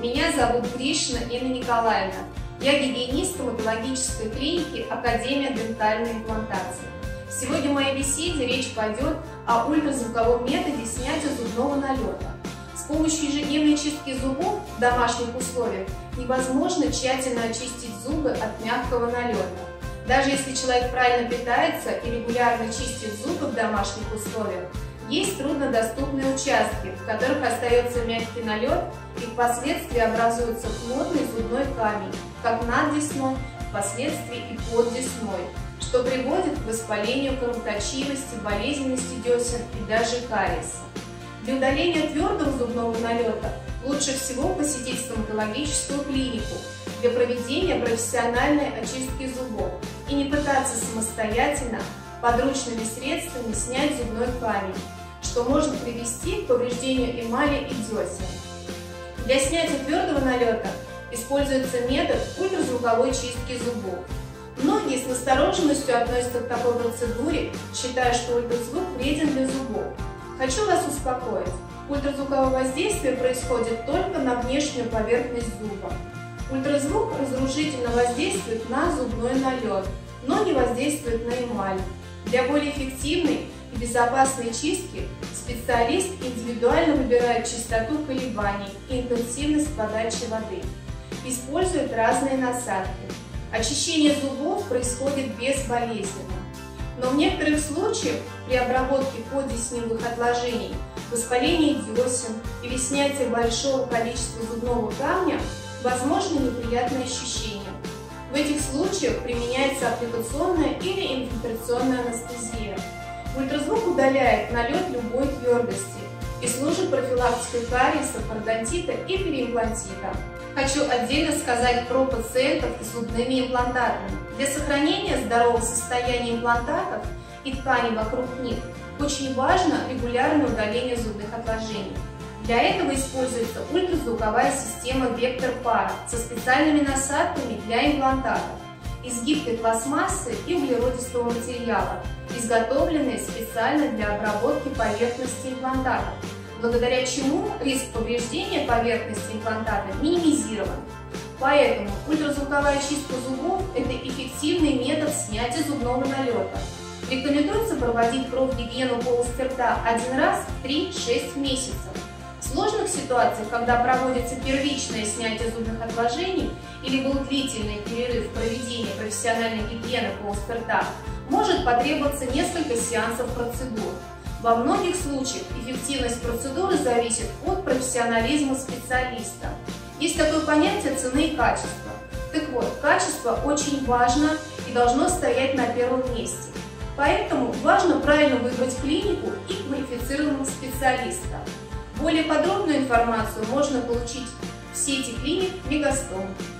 Меня зовут Гришина Инна Николаевна. Я гигиенист стоматологической клиники Академия дентальной имплантации. Сегодня в моей беседе речь пойдет о ультразвуковом методе снятия зубного налета. С помощью ежедневной чистки зубов в домашних условиях невозможно тщательно очистить зубы от мягкого налета. Даже если человек правильно питается и регулярно чистит зубы в домашних условиях, есть труднодоступные участки, в которых остается мягкий налет и впоследствии образуется плотный зубной камень, как над десной, впоследствии и под десной, что приводит к воспалению кровоточивости, болезненности десен и даже кариеса. Для удаления твердого зубного налета лучше всего посетить стоматологическую клинику для проведения профессиональной очистки зубов и не пытаться самостоятельно подручными средствами снять зубной камень, что может привести к повреждению эмали и десен. Для снятия твердого налета используется метод ультразвуковой чистки зубов. Многие с настороженностью относятся к такой процедуре, считая, что ультразвук вреден для зубов. Хочу вас успокоить. Ультразвуковое воздействие происходит только на внешнюю поверхность зуба. Ультразвук разрушительно воздействует на зубной налет, но не воздействует на эмаль. Для более эффективной и безопасной чистки специалист индивидуально выбирает частоту колебаний и интенсивность подачи воды. Использует разные насадки. Очищение зубов происходит безболезненно. Но в некоторых случаях при обработке поддесневых отложений, воспалении десен или снятии большого количества зубного камня возможны неприятные ощущения. В этих случаях применяется аппликационная или инфильтрационная анестезия. Ультразвук удаляет налет любой твердости и служит профилактикой кариеса, пародонтита и периимплантита. Хочу отдельно сказать про пациентов с зубными имплантатами. Для сохранения здорового состояния имплантатов и тканей вокруг них очень важно регулярное удаление зубных отложений. Для этого используется ультразвуковая система «Вектор пара» со специальными насадками для имплантатов из гибкой пластмассы и углеродистого материала, изготовленные специально для обработки поверхности имплантата, благодаря чему риск повреждения поверхности имплантата минимизирован. Поэтому ультразвуковая чистка зубов – это эффективный метод снятия зубного налета. Рекомендуется проводить профгигиену полости рта один раз в 3-6 месяцев. В сложных ситуациях, когда проводится первичное снятие зубных отложений или был длительный перерыв в проведении профессиональной гигиены полости рта, может потребоваться несколько сеансов процедур. Во многих случаях эффективность процедуры зависит от профессионализма специалиста. Есть такое понятие цены и качества. Так вот, качество очень важно и должно стоять на первом месте. Поэтому важно правильно выбрать клинику и квалифицированного специалиста. Более подробную информацию можно получить в сети клиник Мегастом.